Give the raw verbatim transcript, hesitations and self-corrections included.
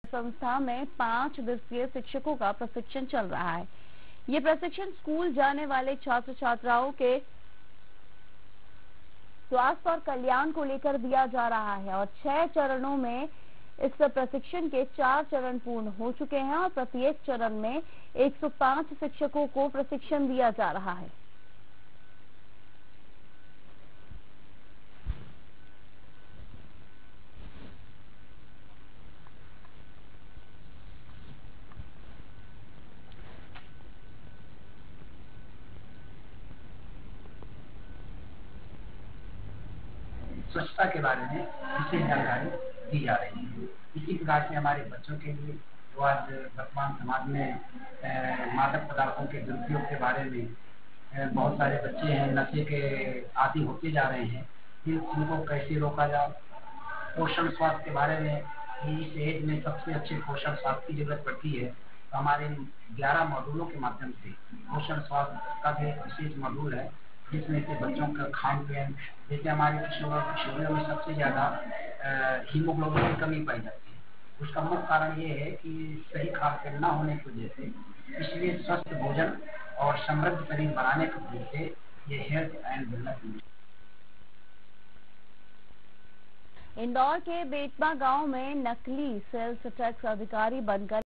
संस्था में पाँच दिवसीय शिक्षकों का प्रशिक्षण चल रहा है। ये प्रशिक्षण स्कूल जाने वाले छात्र छात्राओं के स्वास्थ्य और कल्याण को लेकर दिया जा रहा है और छह चरणों में इस प्रशिक्षण के चार चरण पूर्ण हो चुके हैं और प्रत्येक चरण में एक सौ पाँच शिक्षकों को प्रशिक्षण दिया जा रहा है। स्वच्छता के बारे में विशेष जानकारी दी जा रही है। इसी प्रकार से हमारे बच्चों के लिए जो आज वर्तमान समाज में मादक पदार्थों के दुरुपयोग के बारे में ए, बहुत सारे बच्चे हैं नशे के आदी होते जा रहे हैं, फिर उनको कैसे रोका जाए। पोषण स्वास्थ्य के बारे में इस एज में सबसे अच्छे पोषण स्वास्थ्य की जरूरत पड़ती है, तो हमारे ग्यारह मॉड्यूलों के माध्यम से पोषण स्वास्थ्य का भी एक विशेष मॉड्यूल है, जिसमें से बच्चों का खान पीन, जैसे हमारे किशोर किशोरियों में सबसे ज्यादा हीमोग्लोबिन की कमी पाई जाती है। उसका मुख्य कारण ये है कि सही खान पीन न होने की वजह से, इसलिए स्वस्थ भोजन और समृद्ध शरीर बनाने की वजह से ये हेल्थ एंड वेलनेस। इंदौर के बेटमा गांव में नकली सेल्स टैक्स अधिकारी बनकर